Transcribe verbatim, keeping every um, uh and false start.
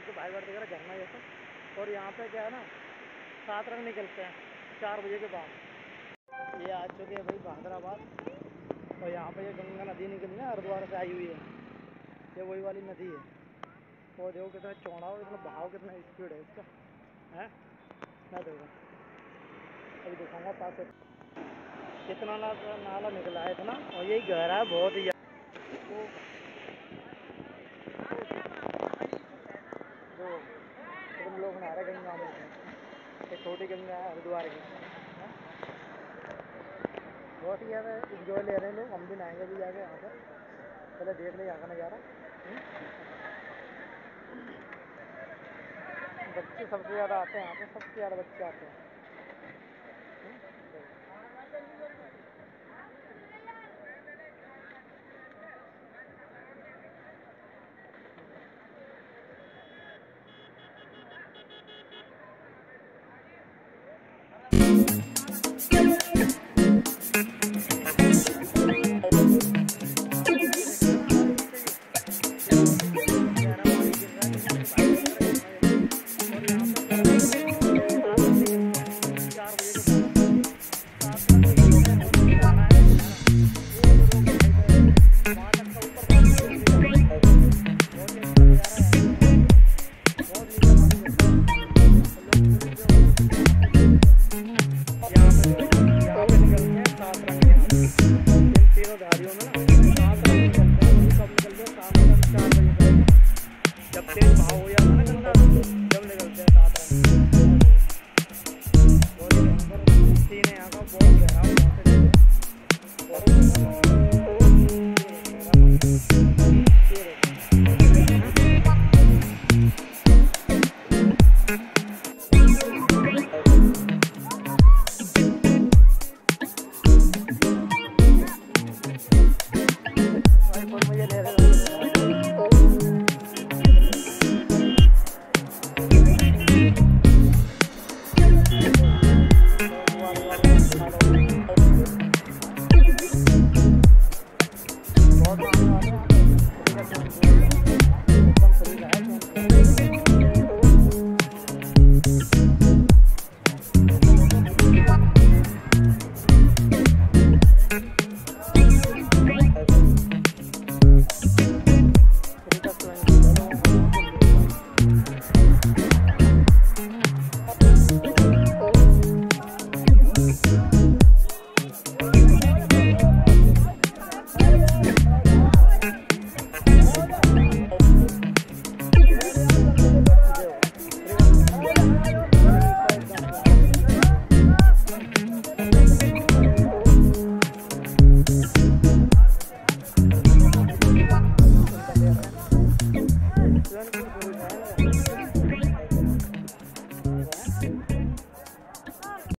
उनके भाई बैठ वगैरह झरना जैसा। और यहाँ पे क्या है ना, सात रंग निकलते हैं चार बजे के बाद। ये आ चुके हैं भाई बहादुराबाद। और यहाँ पे ये गंगा नदी निकली ना, हरिद्वार से आई हुई है। ये वही वाली नदी है। वो देखो कितना चौड़ा हो, इतना बहाव कितना स्पीड है इसका है। मैं देखो अभी दिखाऊंगा पास से कितना ना नाला निकला है इतना, और यही गहरा है बहुत ही। तो जो तुम लोग नहा रहे गंगा में, ये छोटी गंगा है हरिद्वार की। बहुत ही ज़्यादा इंजॉय ले रहे हैं लोग। हम भी नहाएंगे भी जाके यहाँ पर। पहले देख ले यहाँ का नज़ारा। बच्चे सबसे ज़्यादा आते हैं यहाँ पे, सबसे ज़्यादा बच्चे आते हैं। जब तेज भाव हो जाता है ना गंगा, जब निकलते हैं सात रंग। बहुत भयंकर सीन है यहाँ का, बहुत गहरा है।